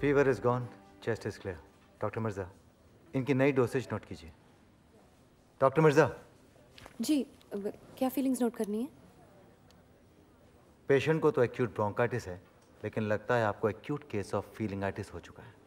Fever is gone, chest is clear. Doctor Mirza, इनकी नई dosage note कीजिए। डॉक्टर मिर्जा। जी, क्या फीलिंग्स नोट करनी है? पेशेंट को तो एक्यूट ब्रोंकाइटिस है, लेकिन लगता है आपको एक्यूट केस ऑफ फीलिंगाइटिस हो चुका है।